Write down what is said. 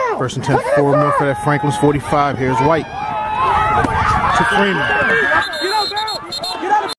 First and 10 for Milford at Franklin's 45. Here's White to Freeman.